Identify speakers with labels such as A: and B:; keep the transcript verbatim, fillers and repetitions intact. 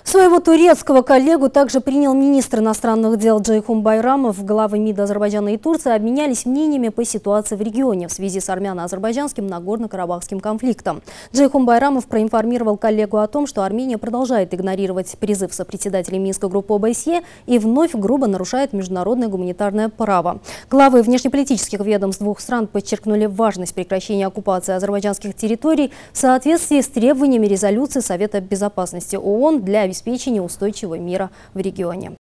A: Своего турецкого коллегу также принял министр иностранных дел Джейхун Байрамов. Главы МИД Азербайджана и Турции обменялись мнениями по ситуации в регионе в связи с армяно-азербайджанским Нагорно-Карабахским конфликтом. Джейхун Байрамов проинформировал коллегу о том, что Армения продолжает игнорировать призыв сопредседателей Минской группы ОБСЕ и вновь грубо нарушает международное гуманитарное право. Главы внешнеполитических ведомств двух стран подчеркнули важность прекращения оккупации азербайджанских территорий в соответствии с требованиями резолюции Совета безопасности ООН для обеспечения устойчивого мира в регионе.